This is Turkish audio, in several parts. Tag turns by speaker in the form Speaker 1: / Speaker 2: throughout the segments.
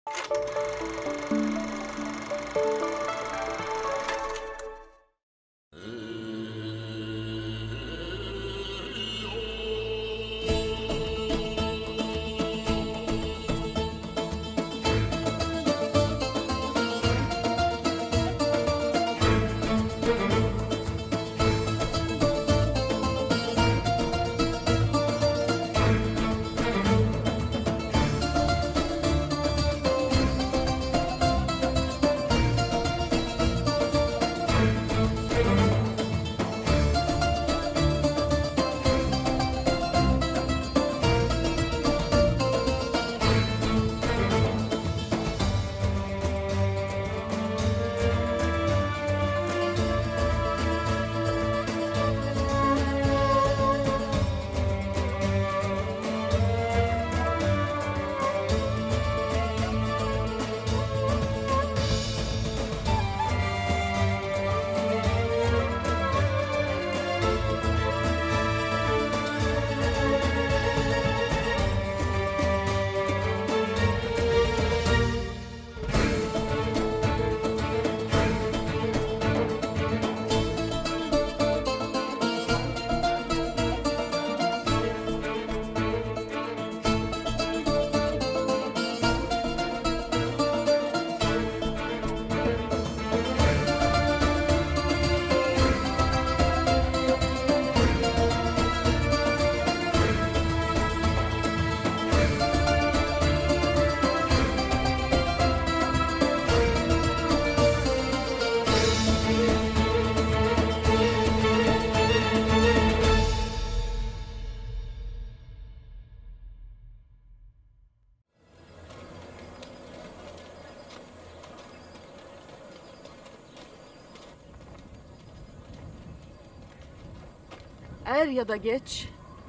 Speaker 1: Er ya da geç,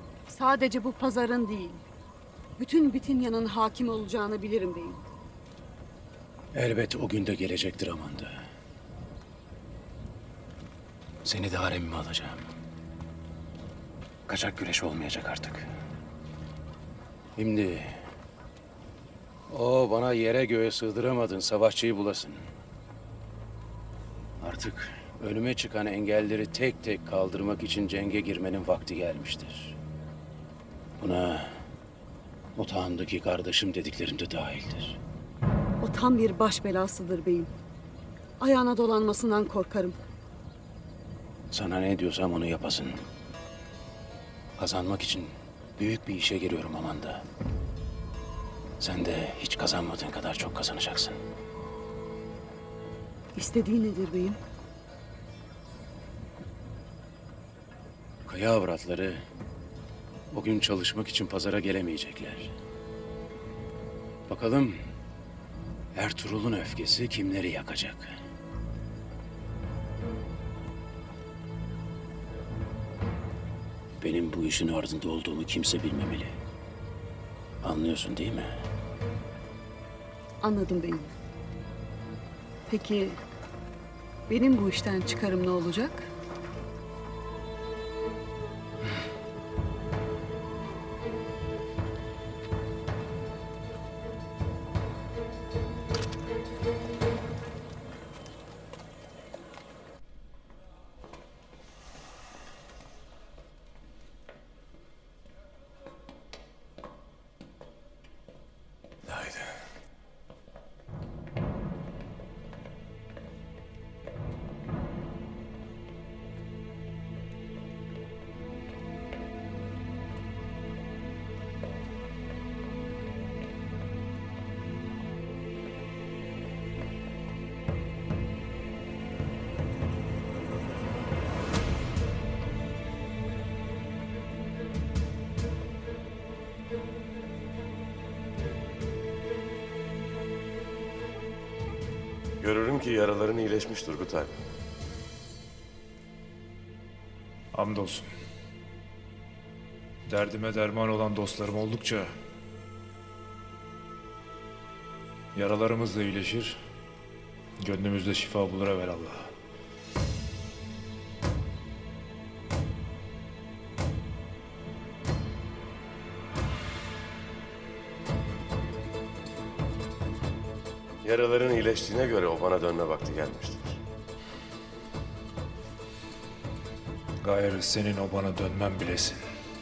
Speaker 1: sadece bu pazarın değil, bütün Bitinya'nın hakim olacağını bilirim beyim.
Speaker 2: Elbet o gün de gelecektir Amanda. Seni de haremime alacağım. Kaçak güreş olmayacak artık. Şimdi... O bana yere göğe sığdıramadın savaşçıyı bulasın. Artık önüme çıkan engelleri tek tek kaldırmak için cenge girmenin vakti gelmiştir. Buna otağındaki kardeşim dediklerim de dahildir.
Speaker 1: O tam bir baş belasıdır beyim. Ayağına dolanmasından korkarım.
Speaker 2: Sana ne diyorsam onu yapasın. Kazanmak için büyük bir işe giriyorum Amanda. Sen de hiç kazanmadığın kadar çok kazanacaksın.
Speaker 1: İstediği nedir beyim?
Speaker 2: Kaya avratları o gün çalışmak için pazara gelemeyecekler. Bakalım Ertuğrul'un öfkesi kimleri yakacak? Benim bu işin ardında olduğumu kimse bilmemeli. Anlıyorsun değil mi?
Speaker 1: Anladım beyim. Peki benim bu işten çıkarım ne olacak?
Speaker 3: Görürüm ki yaraların iyileşmiş Turgut abi.
Speaker 4: Hamdolsun. Derdime derman olan dostlarım oldukça yaralarımız da iyileşir, gönlümüzde şifa bulur evelallah.
Speaker 3: Yaraların iyileştiğine göre o bana dönme vakti gelmiştir.
Speaker 4: Gayrı senin o bana dönmem bilesin.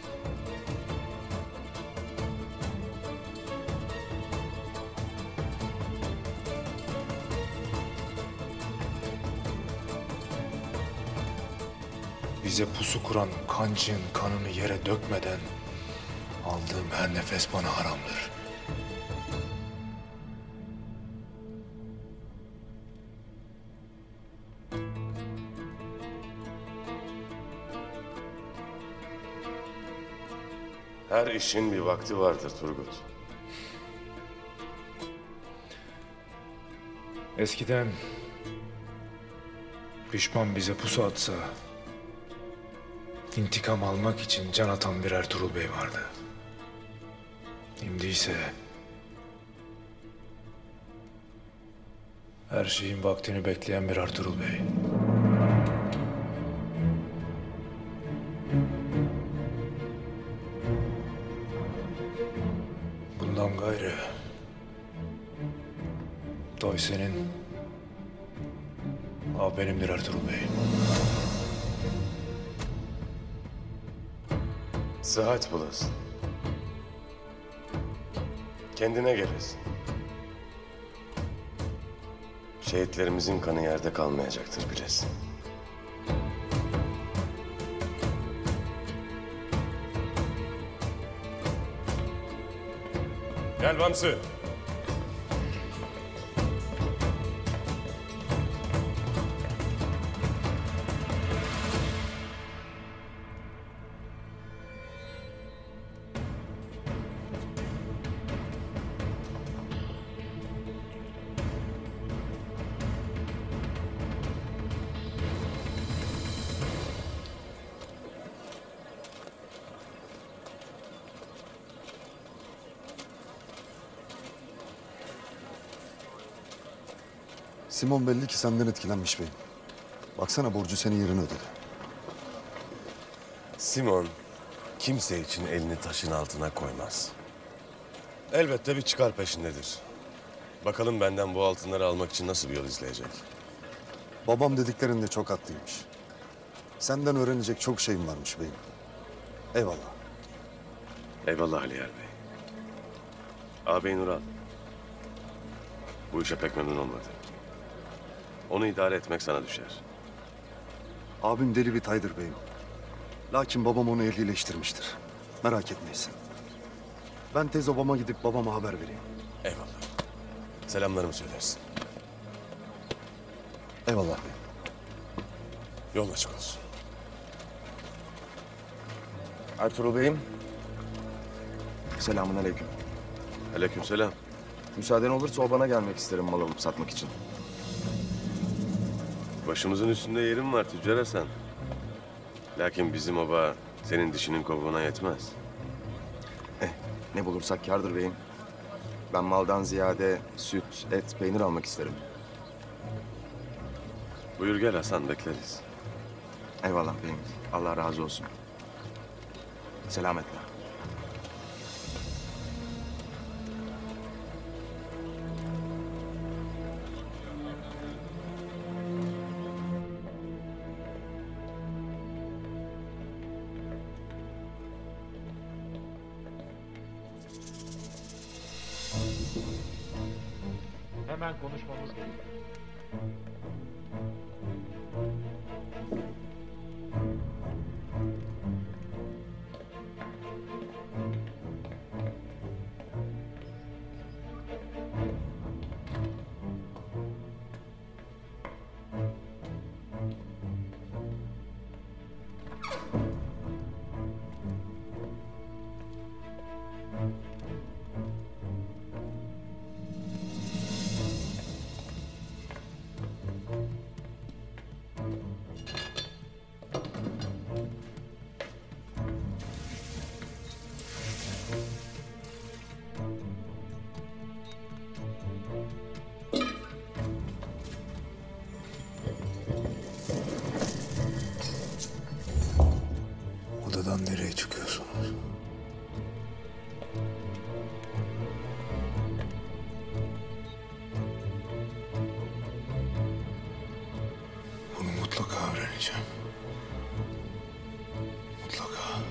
Speaker 4: Bize pusu kuran kancığın kanını yere dökmeden aldığım her nefes bana haramdır.
Speaker 3: Her işin bir vakti vardır Turgut.
Speaker 4: Eskiden düşman bize pusu atsa intikam almak için can atan bir Ertuğrul Bey vardı. Şimdi ise her şeyin vaktini bekleyen bir Ertuğrul Bey. Bundan gayrı Toy senin, ağ benimdir Ertuğrul Bey.
Speaker 3: Sıhhat bulasın. Kendine gelesin. Şehitlerimizin kanı yerde kalmayacaktır bilesin. Gel Bamsı.
Speaker 5: Simon belli ki senden etkilenmiş beyim. Baksana borcu senin yerine ödedi.
Speaker 3: Simon kimse için elini taşın altına koymaz. Elbette bir çıkar peşindedir. Bakalım benden bu altınları almak için nasıl bir yol izleyecek?
Speaker 5: Babam dediklerinde çok haklıymış. Senden öğrenecek çok şeyim varmış beyim. Eyvallah.
Speaker 3: Eyvallah Aliyar Bey. Ağabey Nural bu işe pek memnun olmadı. Onu idare etmek sana düşer.
Speaker 5: Abim deli bir taydır beyim. Lakin babam onu ehlileştirmiştir. Merak etmeyesin. Ben tez obama gidip babama haber vereyim.
Speaker 3: Eyvallah. Selamlarımı söylersin.
Speaker 5: Eyvallah beyim.
Speaker 3: Yolun açık olsun.
Speaker 6: Ertuğrul Bey'im. Selamun aleyküm.
Speaker 3: Aleykümselam.
Speaker 6: Müsaaden olursa obana gelmek isterim mal alıp satmak için.
Speaker 3: Başımızın üstünde yerim var Tüccar Hasan. Lakin bizim oba senin dişinin kovuğuna yetmez.
Speaker 6: Ne bulursak kârdır beyim. Ben maldan ziyade süt, et, peynir almak isterim.
Speaker 3: Buyur gel Hasan, bekleriz.
Speaker 6: Eyvallah beyim. Allah razı olsun. Selametle.
Speaker 7: Hemen konuşmamız gerekiyor.
Speaker 4: Geleceğim. Mutlaka.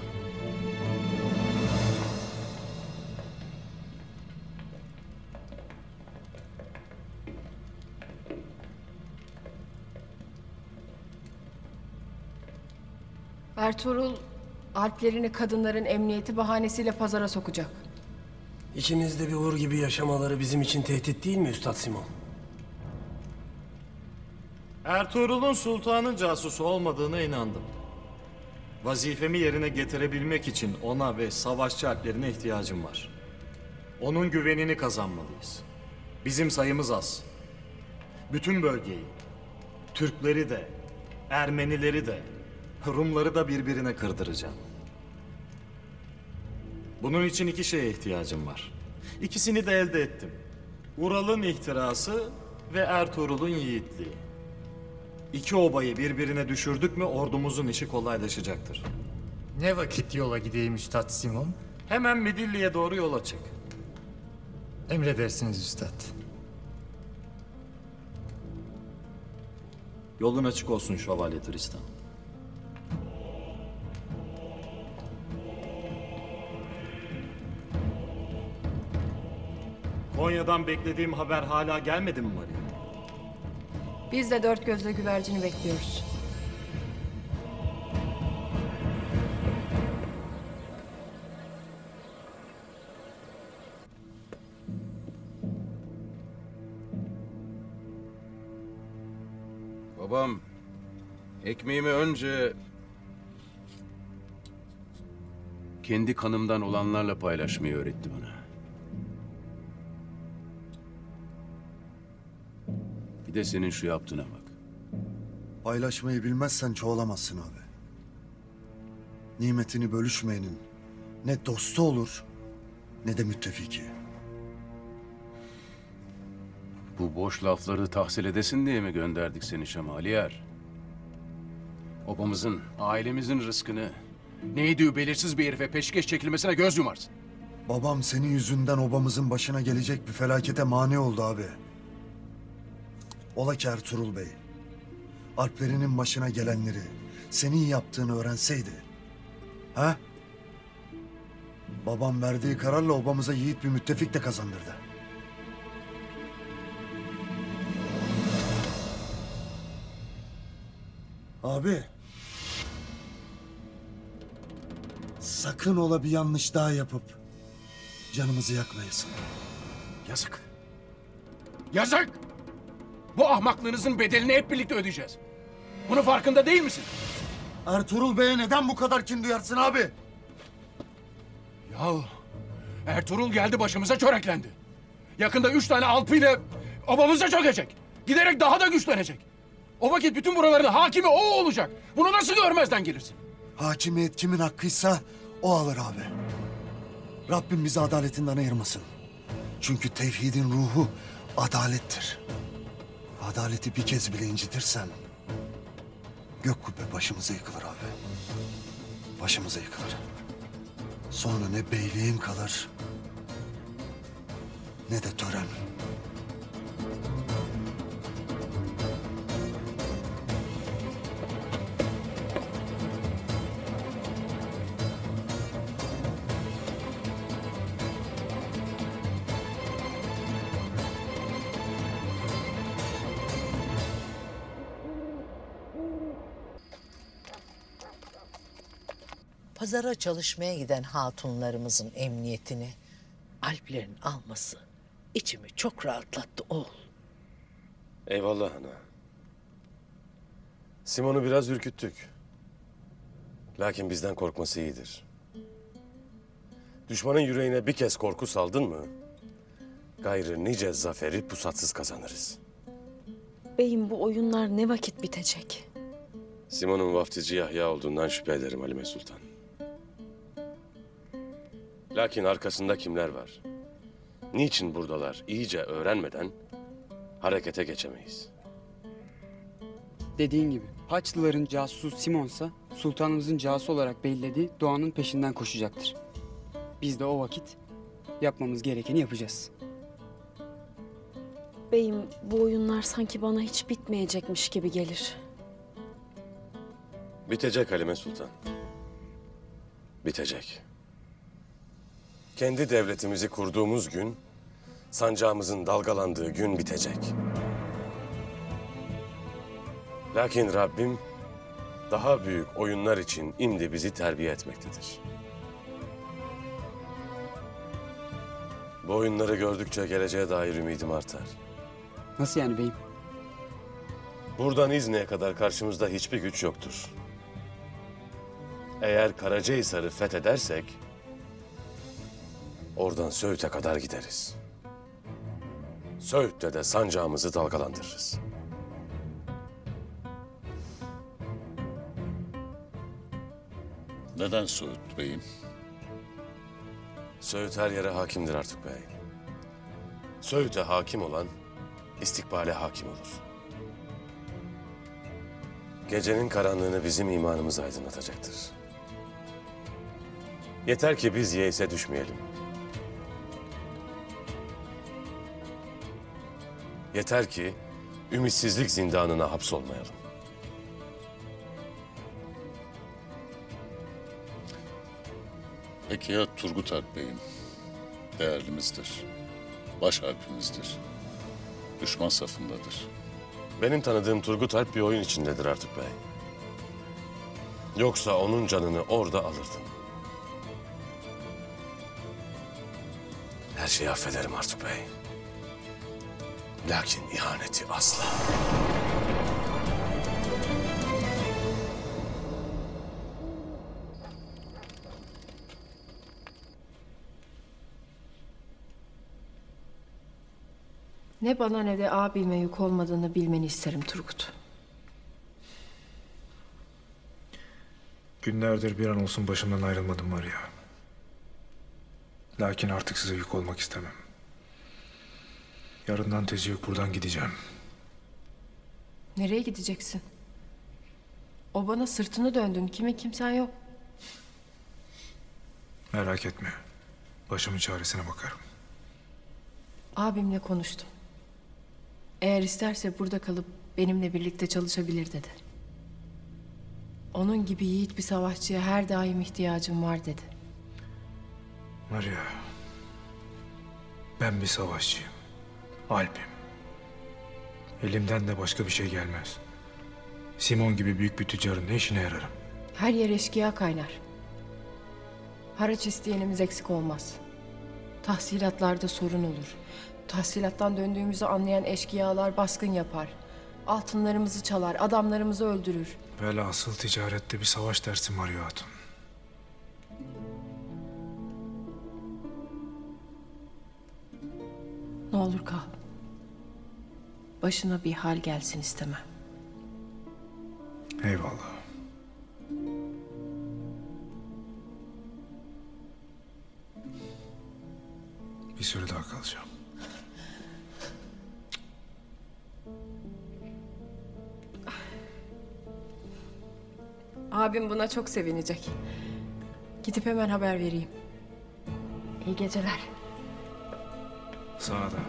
Speaker 8: Ertuğrul, Alplerini kadınların emniyeti bahanesiyle pazara sokacak.
Speaker 9: İçimizde bir uğur gibi yaşamaları bizim için tehdit değil mi Üstad Simon?
Speaker 7: Ertuğrul'un sultanın casusu olmadığına inandım. Vazifemi yerine getirebilmek için ona ve savaşçı alplerine ihtiyacım var. Onun güvenini kazanmalıyız. Bizim sayımız az. Bütün bölgeyi, Türkleri de, Ermenileri de, Rumları da birbirine kırdıracağım. Bunun için iki şeye ihtiyacım var. İkisini de elde ettim. Ural'ın ihtirası ve Ertuğrul'un yiğitliği. İki obayı birbirine düşürdük mü ordumuzun işi kolaylaşacaktır.
Speaker 10: Ne vakit yola gideyim Üstad Simon?
Speaker 7: Hemen Midilli'ye doğru yola çık.
Speaker 10: Emredersiniz Üstad.
Speaker 7: Yolun açık olsun Şövalye Tristan. Konya'dan beklediğim haber hala gelmedi mi Maria?
Speaker 8: Biz de dört gözle güvercini bekliyoruz.
Speaker 2: Babam ekmeğimi önce kendi kanımdan olanlarla paylaşmayı öğretti bana. Bir de senin şu yaptığına bak.
Speaker 5: Paylaşmayı bilmezsen çoğalamazsın abi. Nimetini bölüşmeyenin ne dostu olur ne de müttefiki.
Speaker 2: Bu boş lafları tahsil edesin diye mi gönderdik seni Şamaliyar? Obamızın, ailemizin rızkını neydi belirsiz bir herife peşkeş çekilmesine göz yumarsın.
Speaker 5: Babam senin yüzünden obamızın başına gelecek bir felakete mani oldu abi. Ola ki Ertuğrul Bey, Alplerinin başına gelenleri senin yaptığını öğrenseydi. Ha? Babam verdiği kararla obamıza yiğit bir müttefik de kazandırdı. Abi. Sakın ola bir yanlış daha yapıp canımızı yakmayasın.
Speaker 2: Yazık. Yazık! Bu ahmaklığınızın bedelini hep birlikte ödeyeceğiz. Bunun farkında değil misin?
Speaker 5: Ertuğrul Bey'e neden bu kadar kin duyarsın abi?
Speaker 2: Yahu Ertuğrul geldi başımıza çöreklendi. Yakında 3 tane alpıyla obamıza çökecek. Giderek daha da güçlenecek. O vakit bütün buraların hakimi o olacak. Bunu nasıl görmezden gelirsin?
Speaker 5: Hakimiyet kimin hakkıysa o alır abi. Rabbim bizi adaletinden ayırmasın. Çünkü tevhidin ruhu adalettir. Adaleti bir kez bile incitirsen gök kubbe başımıza yıkılır abi. Başımıza yıkılır. Sonra ne beyliğin kalır ne de tören.
Speaker 11: Pazara çalışmaya giden hatunlarımızın emniyetini Alplerin alması içimi çok rahatlattı oğul.
Speaker 3: Eyvallah ana. Simon'u biraz ürküttük. Lakin bizden korkması iyidir. Düşmanın yüreğine bir kez korku saldın mı, gayrı nice zaferi pusatsız kazanırız.
Speaker 12: Beyim, bu oyunlar ne vakit bitecek?
Speaker 3: Simon'un vaftizi Yahya olduğundan şüphe ederim Halime Sultan. Lakin arkasında kimler var? Niçin buradalar iyice öğrenmeden harekete geçemeyiz.
Speaker 13: Dediğin gibi Haçlıların casusu Simon'sa sultanımızın casusu olarak bellediği Doğan'ın peşinden koşacaktır. Biz de o vakit yapmamız gerekeni yapacağız.
Speaker 12: Beyim, bu oyunlar sanki bana hiç bitmeyecekmiş gibi gelir.
Speaker 3: Bitecek Halime Sultan. Bitecek. Kendi devletimizi kurduğumuz gün, sancağımızın dalgalandığı gün bitecek. Lakin Rabbim daha büyük oyunlar için imdi bizi terbiye etmektedir. Bu oyunları gördükçe geleceğe dair ümidim artar.
Speaker 13: Nasıl yani beyim?
Speaker 3: Buradan İznik'e kadar karşımızda hiçbir güç yoktur. Eğer Karacahisar'ı fethedersek, oradan Söğüt'e kadar gideriz. Söğüt'te de sancağımızı dalgalandırırız.
Speaker 14: Neden Söğüt beyim?
Speaker 3: Söğüt her yere hakimdir artık bey. Söğüt'e hakim olan istikbale hakim olur. Gecenin karanlığını bizim imanımız aydınlatacaktır. Yeter ki biz yeise düşmeyelim. Yeter ki ümitsizlik zindanına hapsolmayalım.
Speaker 14: Peki ya Turgut Alp beyim? Değerlimizdir. Baş harpimizdir. Düşman safındadır.
Speaker 3: Benim tanıdığım Turgut Alp bir oyun içindedir artık bey. Yoksa onun canını orada alırdın. Her şeyi affederim Artuk Bey. Lakin ihaneti asla.
Speaker 8: Ne bana ne de abime yük olmadığını bilmeni isterim Turgut.
Speaker 4: Günlerdir bir an olsun başımdan ayrılmadım var ya. Lakin artık size yük olmak istemem. Yarından tezi yok buradan gideceğim.
Speaker 8: Nereye gideceksin? O bana sırtını döndün. Kimin kimsen yok.
Speaker 4: Merak etme. Başımın çaresine bakarım.
Speaker 8: Abimle konuştum. Eğer isterse burada kalıp benimle birlikte çalışabilir dedi. Onun gibi yiğit bir savaşçıya her daim ihtiyacım var dedi.
Speaker 4: Maria, ben bir savaşçıyım. Alp'im. Elimden de başka bir şey gelmez. Simon gibi büyük bir tüccarın ne işine yararım?
Speaker 8: Her yer eşkıya kaynar. Haraç isteyenimiz eksik olmaz. Tahsilatlarda sorun olur. Tahsilattan döndüğümüzü anlayan eşkıyalar baskın yapar. Altınlarımızı çalar, adamlarımızı öldürür.
Speaker 4: Velhasıl ticarette bir savaş dersi Maria Hatun.
Speaker 8: Ne olur kal. Başına bir hal gelsin istemem.
Speaker 4: Eyvallah. Bir süre daha kalacağım.
Speaker 8: Abim buna çok sevinecek. Gidip hemen haber vereyim. İyi geceler.
Speaker 4: Sağda.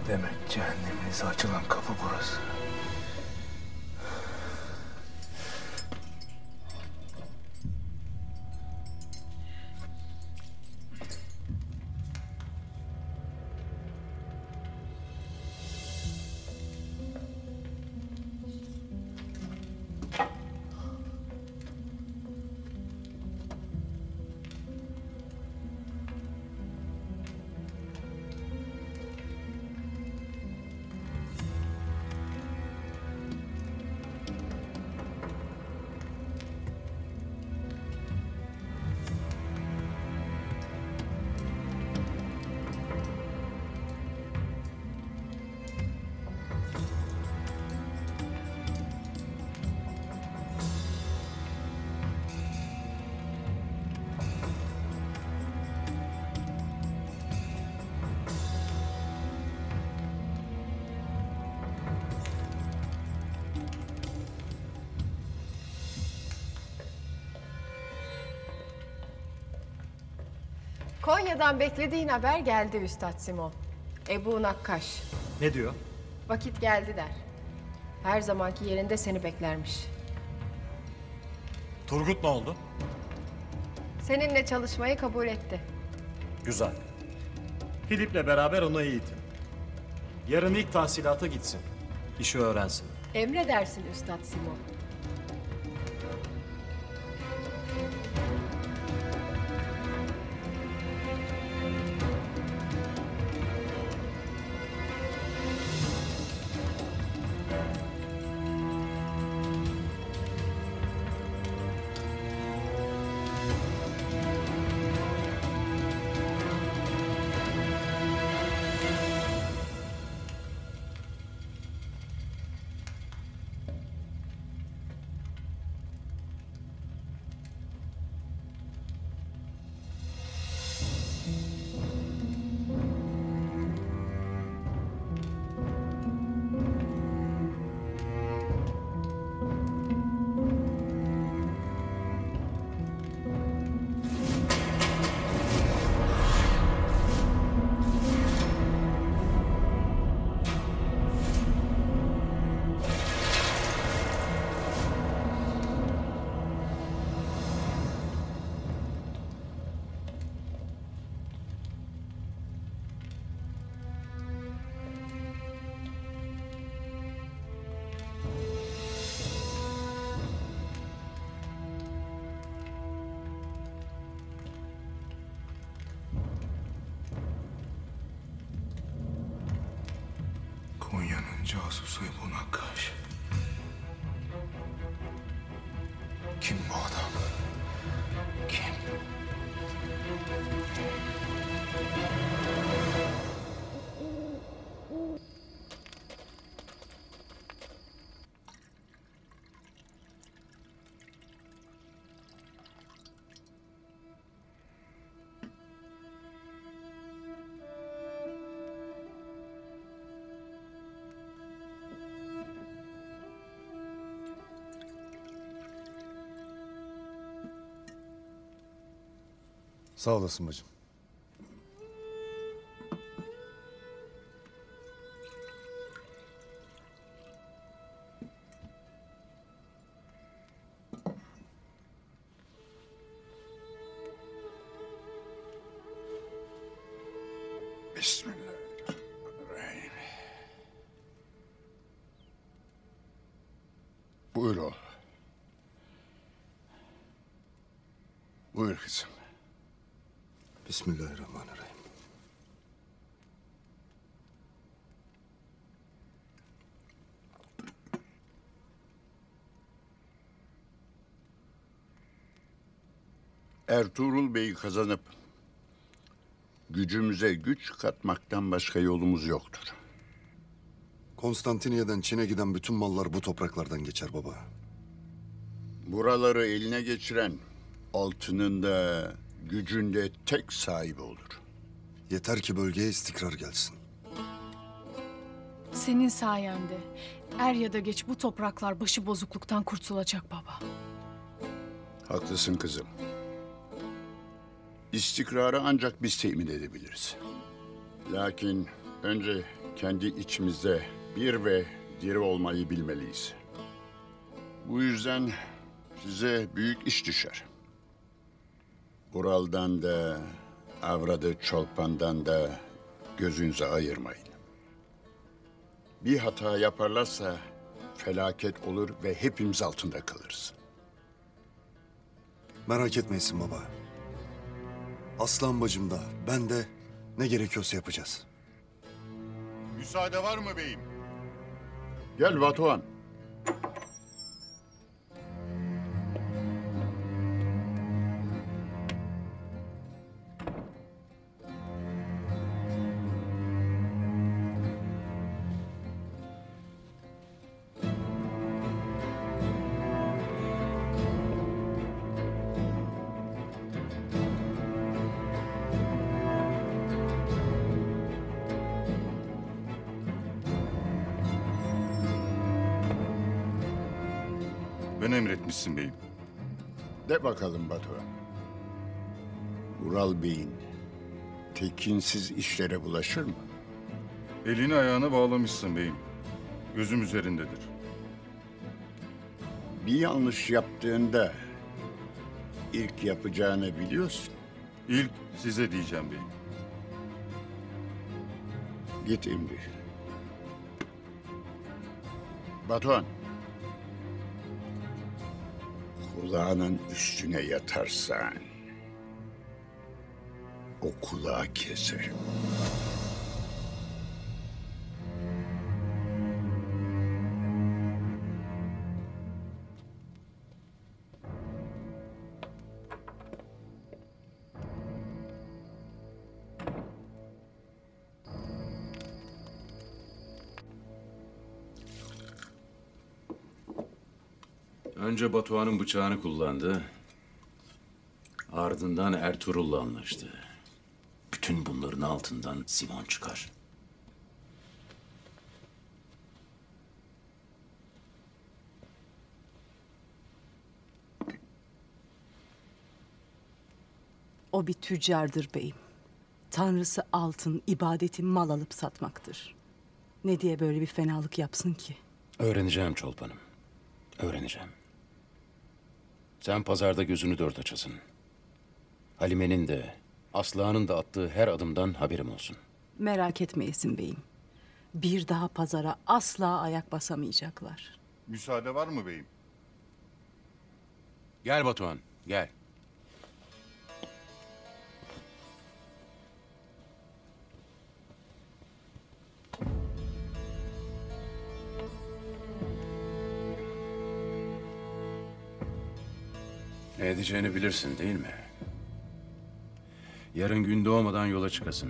Speaker 4: Demek cehenneminize açılan kapı burası.
Speaker 8: Konya'dan beklediğin haber geldi Üstad Simon. Ebu Nakkaş.
Speaker 7: Ne diyor?
Speaker 8: Vakit geldi der. Her zamanki yerinde seni beklermiş.
Speaker 7: Turgut ne oldu?
Speaker 8: Seninle çalışmayı kabul etti.
Speaker 7: Güzel. Filip'le beraber onu eğitin. Yarın ilk tahsilata gitsin. İşi öğrensin.
Speaker 8: Emredersin Üstad Simon.
Speaker 4: Konya'nın casusu Ebu Nakkaş. Kim bu adam? Kim?
Speaker 5: Sağ olasın bacım.
Speaker 14: Bismillahirrahmanirrahim. Buyur oğlum. Buyur kızım.
Speaker 5: Bismillahirrahmanirrahim.
Speaker 14: Ertuğrul Bey'i kazanıp gücümüze güç katmaktan başka yolumuz yoktur.
Speaker 5: Konstantiniyye'den Çin'e giden bütün mallar bu topraklardan geçer baba.
Speaker 14: Buraları eline geçiren altının da gücün de tek sahibi olur.
Speaker 5: Yeter ki bölgeye istikrar gelsin.
Speaker 15: Senin sayende er ya da geç bu topraklar başı bozukluktan kurtulacak baba.
Speaker 14: Haklısın kızım. İstikrarı ancak biz temin edebiliriz. Lakin önce kendi içimizde bir ve diri olmayı bilmeliyiz. Bu yüzden size büyük iş düşer. Ural'dan da, Avradı Çolpan'dan da gözünüzü ayırmayın. Bir hata yaparlarsa felaket olur ve hepimiz altında kalırız.
Speaker 5: Merak etmeyin baba. Aslan bacım da ben de ne gerekiyorsa yapacağız.
Speaker 14: Müsaade var mı beyim? Gel Batuhan.
Speaker 16: Ben emretmişsin beyim.
Speaker 14: De bakalım Batuhan. Ural Bey'in tekinsiz işlere bulaşır mı?
Speaker 16: Elini ayağını bağlamışsın beyim. Gözüm üzerindedir.
Speaker 14: Bir yanlış yaptığında ilk yapacağını biliyorsun.
Speaker 16: İlk size diyeceğim beyim.
Speaker 14: Git indir. Batuhan. Kulağının üstüne yatarsan o kulağı keserim.
Speaker 17: Önce Batuhan'ın bıçağını kullandı. Ardından Ertuğrul'la anlaştı. Bütün bunların altından Simon çıkar.
Speaker 18: O bir tüccardır beyim. Tanrısı altın, ibadeti mal alıp satmaktır. Ne diye böyle bir fenalık yapsın ki?
Speaker 17: Öğreneceğim Çolpan'ım. Öğreneceğim. Sen pazarda gözünü dört açasın. Halime'nin de, Aslıhan'ın da attığı her adımdan haberim olsun.
Speaker 18: Merak etmeyesin beyim. Bir daha pazara asla ayak basamayacaklar.
Speaker 16: Müsaade var mı beyim?
Speaker 17: Gel Batuhan, gel. Ne edeceğini bilirsin değil mi? Yarın gün doğmadan yola çıkasın.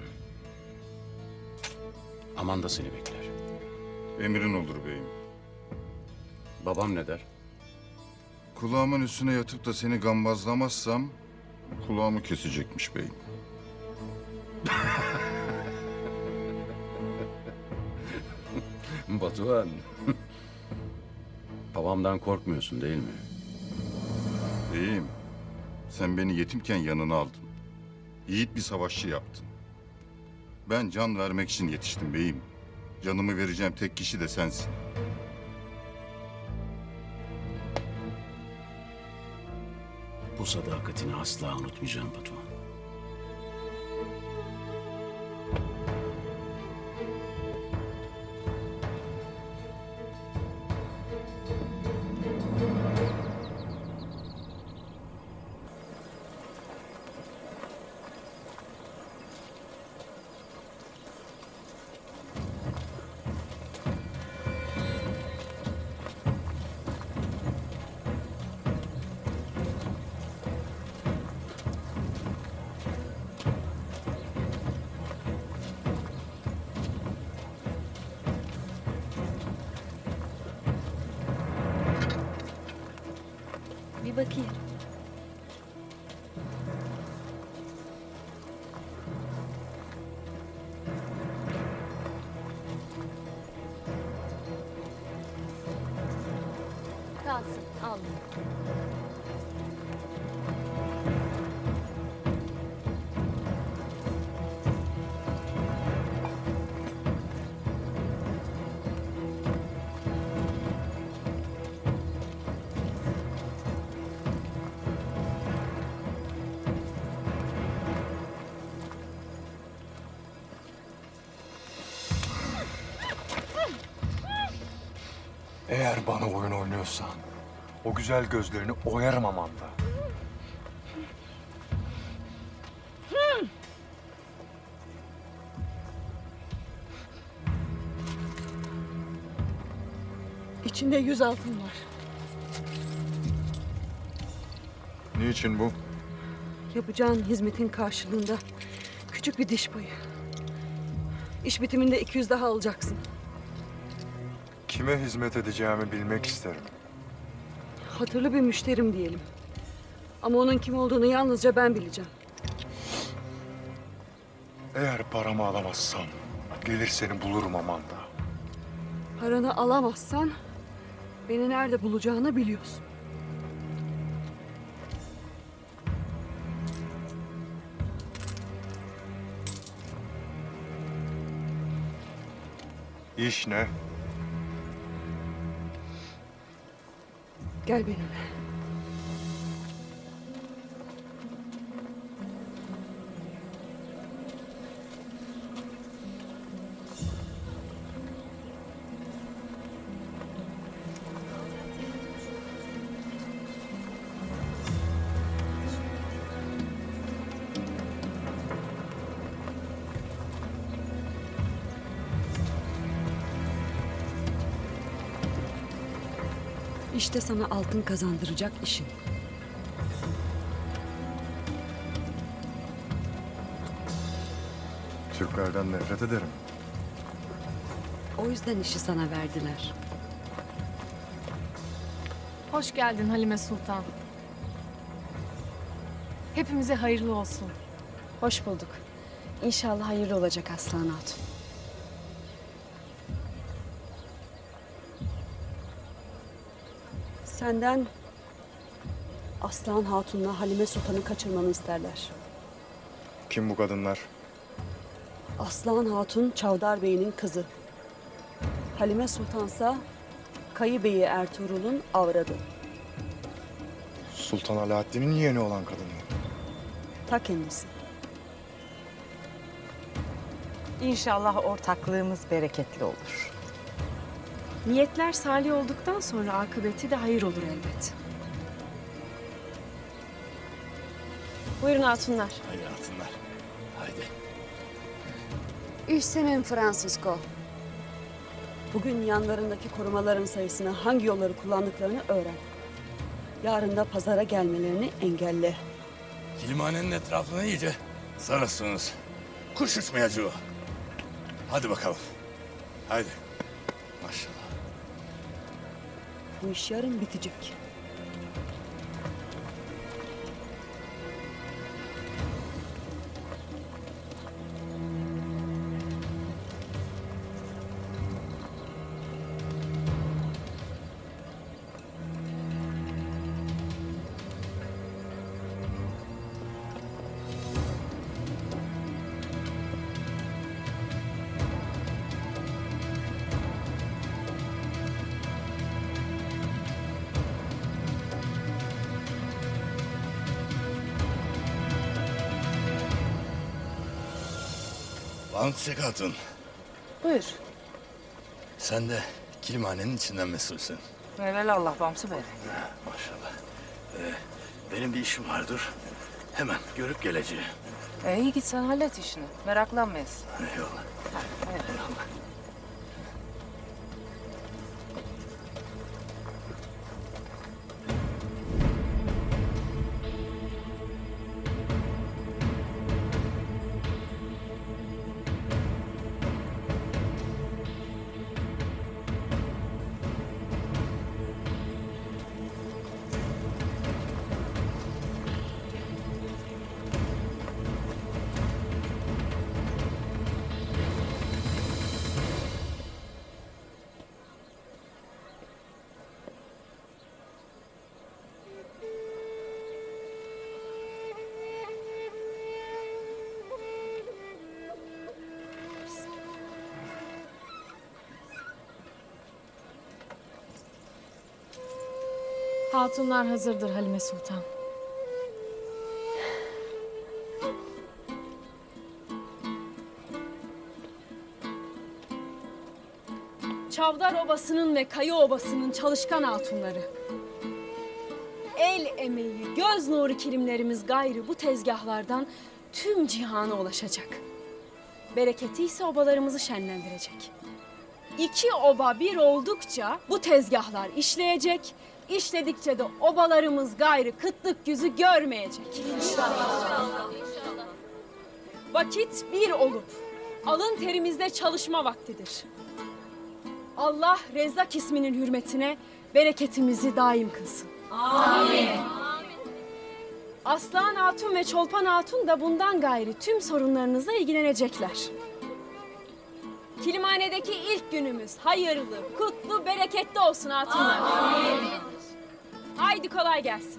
Speaker 17: Aman da seni bekler.
Speaker 16: Emrin olur beyim.
Speaker 17: Babam ne der?
Speaker 16: Kulağımın üstüne yatıp da seni gambazlamazsam kulağımı kesecekmiş beyim.
Speaker 17: Batuhan. Babamdan korkmuyorsun değil mi?
Speaker 16: Beyim, sen beni yetimken yanına aldın. Yiğit bir savaşçı yaptın. Ben can vermek için yetiştim beyim. Canımı vereceğim tek kişi de sensin.
Speaker 17: Bu sadakatini asla unutmayacağım Batuhan.
Speaker 12: Bir bakayım. Kalsın, al.
Speaker 4: Eğer bana oyun oynuyorsan o güzel gözlerini oyarım Amanda.
Speaker 1: İçinde 100 altın var.
Speaker 4: Niçin bu?
Speaker 1: Yapacağın hizmetin karşılığında küçük bir diş payı. İş bitiminde 200 daha alacaksın.
Speaker 4: Kime hizmet edeceğimi bilmek isterim.
Speaker 1: Hatırlı bir müşterim diyelim. Ama onun kim olduğunu yalnızca ben bileceğim.
Speaker 4: Eğer paramı alamazsam gelir seni bulurum Amanda.
Speaker 1: Paranı alamazsan beni nerede bulacağını biliyorsun.
Speaker 4: İş ne?
Speaker 1: Gel benimle. İşte sana altın kazandıracak işin.
Speaker 4: Türklerden nefret ederim.
Speaker 1: O yüzden işi sana verdiler.
Speaker 15: Hoş geldin Halime Sultan. Hepimize hayırlı olsun.
Speaker 12: Hoş bulduk. İnşallah hayırlı olacak Aslan Hatun.
Speaker 1: Senden Aslan Hatun'la Halime Sultan'ı kaçırmanı isterler.
Speaker 4: Kim bu kadınlar?
Speaker 1: Aslan Hatun Çavdar Bey'in kızı. Halime Sultansa Kayı Bey'i Ertuğrul'un avradı.
Speaker 4: Sultan Alaaddin'in yeğeni olan kadınlar.
Speaker 1: Ta kendisi.
Speaker 18: İnşallah ortaklığımız bereketli olur.
Speaker 12: Niyetler salih olduktan sonra akıbeti de hayır olur elbet. Buyurun hatunlar.
Speaker 17: Haydi hatunlar. Haydi.
Speaker 1: İşsemin Francisco. Bugün yanlarındaki korumaların sayısını, hangi yolları kullandıklarını öğren. Yarın da pazara gelmelerini engelle.
Speaker 19: Kilmanenin etrafını iyice sarasınız. Kuş uçmayacağı. Hadi bakalım. Haydi. Maşallah.
Speaker 1: Bu iş yarın bitecek.
Speaker 19: Lan Çiçek Hatun,
Speaker 11: Buyur.
Speaker 19: sen de Kilmane'nin içinden mesulsün.
Speaker 11: Evelallah Bamsı Bey.
Speaker 19: Maşallah. Benim bir işim vardır. Hemen görüp geleceğim.
Speaker 11: İyi git sen hallet işini. Meraklanmayız.
Speaker 19: Eyvallah. Eyvallah.
Speaker 15: Hatunlar hazırdır Halime Sultan.
Speaker 12: Çavdar Obası'nın ve Kayı Obası'nın çalışkan hatunları. El emeği, göz nuru kilimlerimiz gayrı bu tezgahlardan tüm cihana ulaşacak. Bereketi ise obalarımızı şenlendirecek. 2 oba bir oldukça bu tezgahlar işleyecek, işledikçe de obalarımız gayrı kıtlık yüzü görmeyecek. İnşallah. Vakit bir olup alın terimizde çalışma vaktidir. Allah Rezzak isminin hürmetine bereketimizi daim kılsın. Amin. Aslan Hatun ve Çolpan Hatun da bundan gayri tüm sorunlarınızla ilgilenecekler. Kilimhanedeki ilk günümüz hayırlı, kutlu, bereketli olsun hatunlar. Amin. Haydi kolay gelsin.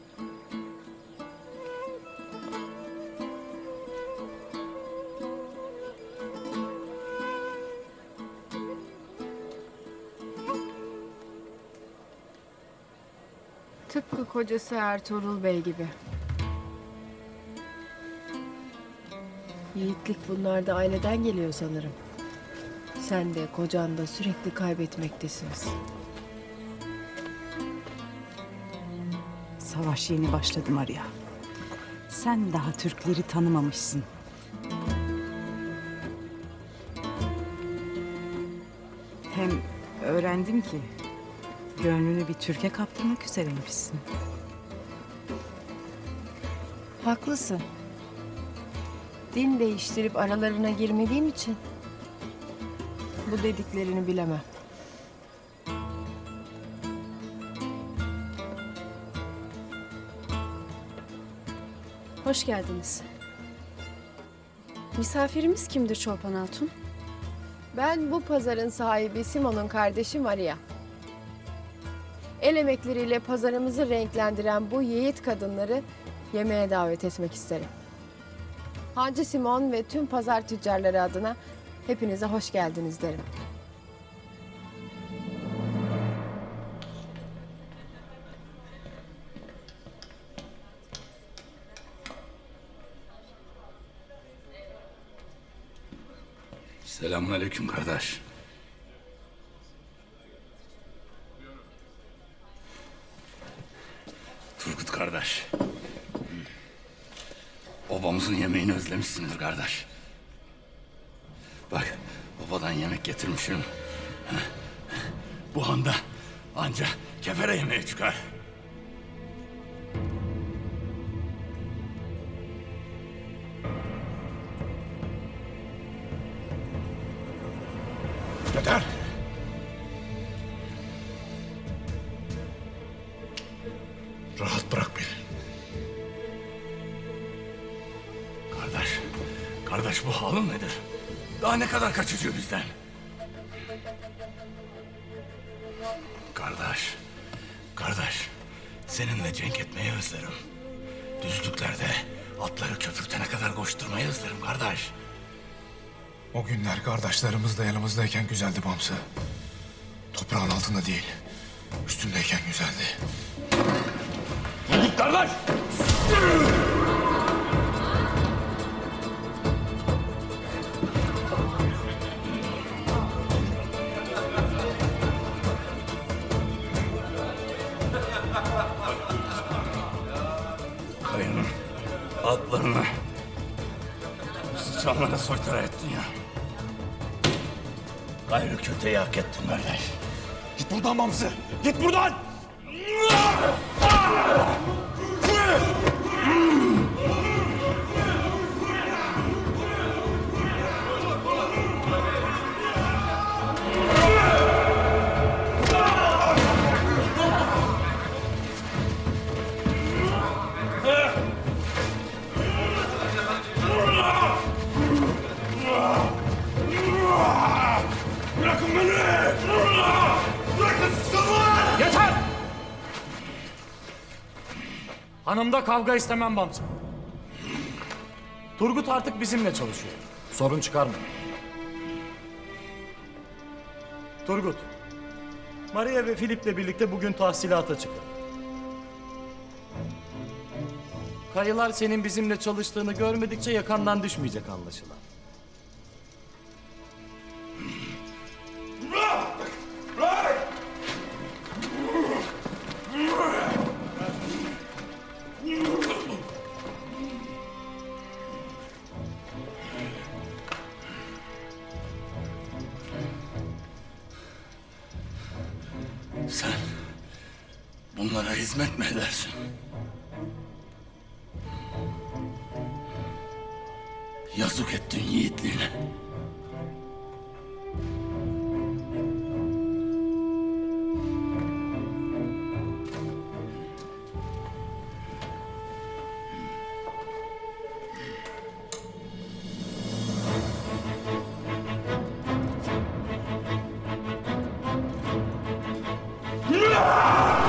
Speaker 8: Tıpkı kocası Ertuğrul Bey gibi. Yiğitlik bunlar da aileden geliyor sanırım. Sen de kocan da sürekli kaybetmektesiniz.
Speaker 18: Savaş yeni başladı Maria. Sen daha Türkleri tanımamışsın. Hem öğrendim ki gönlünü bir Türk'e kaptırmak üzereymişsin.
Speaker 8: Haklısın. Din değiştirip aralarına girmediğim için bu dediklerini bilemem.
Speaker 12: Hoş geldiniz. Misafirimiz kimdir Çolpan Hatun?
Speaker 8: Ben bu pazarın sahibi Simon'un kardeşi Maria. El emekleriyle pazarımızı renklendiren bu yiğit kadınları yemeğe davet etmek isterim. Hancı Simon ve tüm pazar tüccarları adına hepinize hoş geldiniz derim.
Speaker 19: Selamünaleyküm kardeş. Turgut kardeş. Obamızın yemeğini özlemişsindir kardeş. Bak, obadan yemek getirmişim. Bu anda anca kefere yemeği çıkar.
Speaker 4: Yeter! Rahat bırak beni.
Speaker 19: Kardeş bu halin nedir? Daha ne kadar kaçıcı bizden? Kardeş, seninle cenk etmeyi özlerim. Düzlüklerde atları köpürtene kadar koşturmayı özlerim kardeş.
Speaker 4: O günler kardeşlerimiz de yanımızdayken güzeldi Bamsı. Toprağın altında değil, üstündeyken güzeldi.
Speaker 19: Turgut kardeş! Kayının atlarını sıçanlara soytara ettin ya. Gayrı köteyi hak ettin kardeş.
Speaker 4: Git buradan Bamsı! Git buradan!
Speaker 19: Bırakın beni! Bırakın sıçanlar!
Speaker 7: Yeter! Hanımda kavga istemem Bamsı. Turgut artık bizimle çalışıyor. Sorun çıkarma. Turgut, Maria ve Filip'le birlikte bugün tahsilata çıkın. Kayılar senin bizimle çalıştığını görmedikçe yakandan düşmeyecek anlaşılan.
Speaker 19: Onlara hizmet mi edersin? Yazık ettin yiğitliğine.
Speaker 2: Ah!